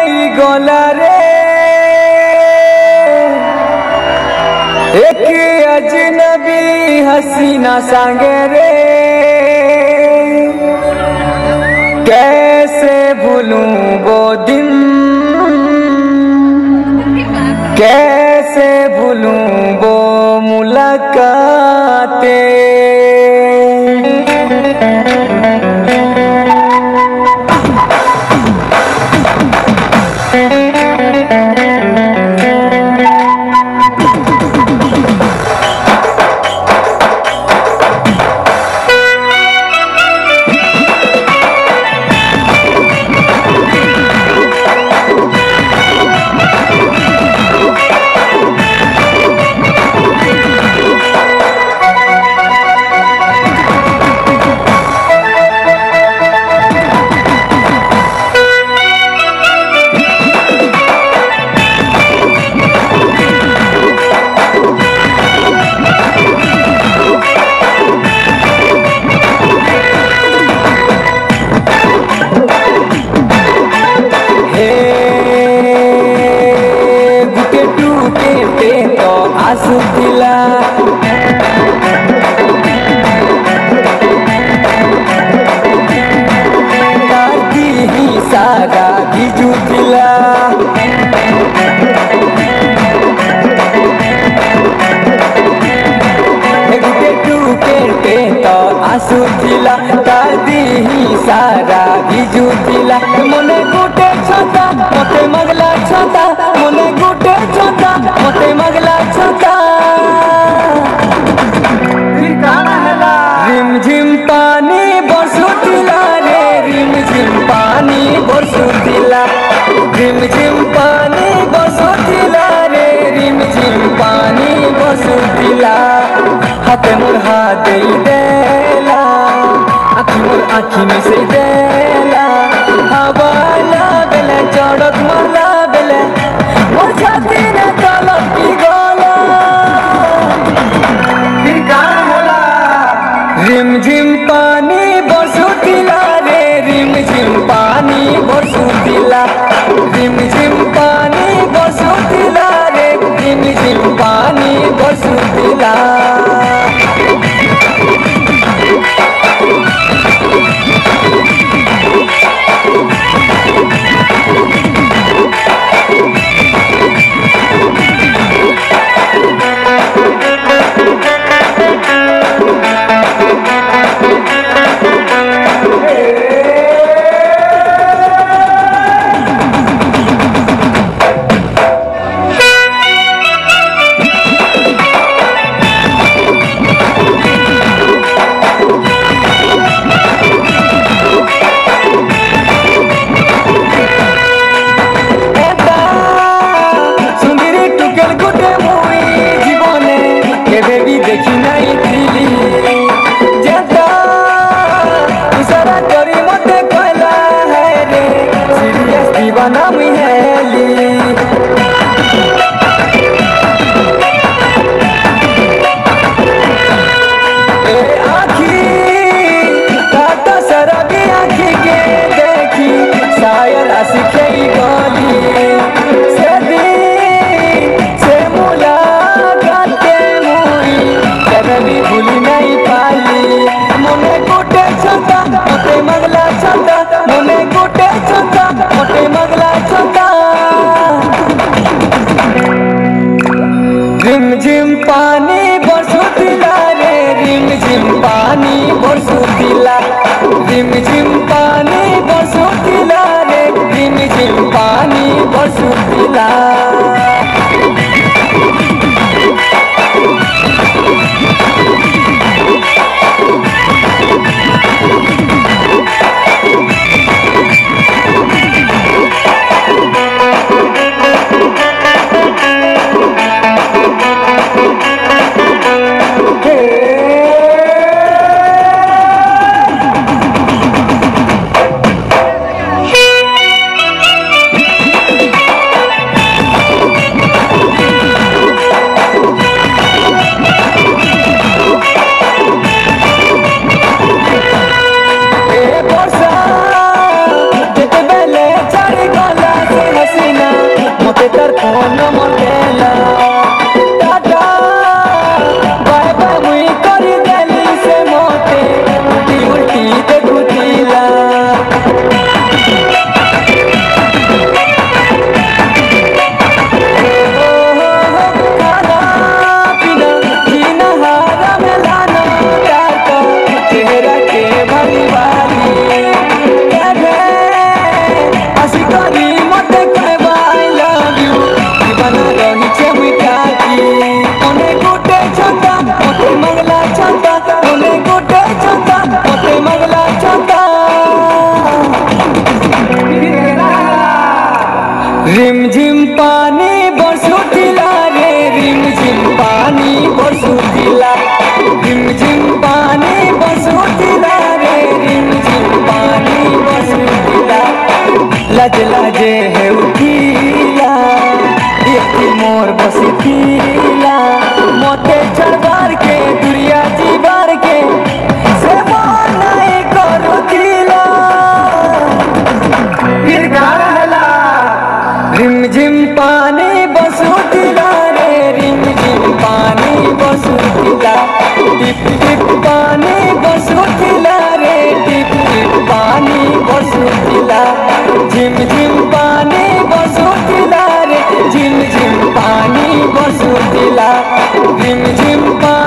गला रे एक अजनबी हसीना संगे रे कैसे भूलूं वो दिन कैसे भूलूं वो मुलाकातें। आंसू दिला दादी ही सारा भिजू दिला गुटे टूटे तो आंसू दिला दादी ही सारा भिजू दिला मने गुटे छोटा मते मगला छोटा मने गुटे छोटा मते मगला छोटा रिम झिम पानी बरसुतिला रे रिम झिम पानी बरसुतिला रिम झिम पानी बरसुतिला रे रिम झिम पानी बरसुतिला हाथे मोर हाथ देला आखी मोर आखी में से देला हवा लागले चढ़क माला बेले मोर छाती ने तलब की गोला रिम झिम पानी बरसुतिला रे रिम झिम पानी बरसुतिला रिम झिम पानी बरसुतिला रे रिम झिम पानी बरसुतिला। देखी नहीं दिली जता इशारा करी मते कहला है रे सीरियस दीवाना में हेली ए आँखी काटा शराबी आँखी के देखी शायर आशिक़े गली से भी भूली नहीं पाली मने गोटे छोटा मोटे मगला छोटा मने गोटे छोटा मोटे मगला छोटा रिम झिम पानी बरसुतिला रे रिम झिम पानी बरसुतिला रिम झिम पानी बरसुतिला रे रिम झिम पानी बरसुतिला। से तर फोन मरेला टाटा बाय बाय मुई करी देली से मोटे उल्टी उल्टी देखुतिला रिम झिम पानी बरसुतिला रे रिम झिम पानी बरसुतिला रिम झिम पानी बरसुतिला रे रिम झिम पानी बरसुतिला लाज लाजे है उठीला देखी मोर बसतीला मोते चढ़बार के दुरिया जीवार के से नहीं करुतिला फिर गाला रिम झिम पानी बरसुतिला रे रिम झिम पानी बरसुतिला टिप टिप पानी बरसुतिला रे टिप टिप पानी बरसुतिला झिम झिम पानी बरसुतिला रे झिम झिम पानी बरसुतिला रिम झिम पानी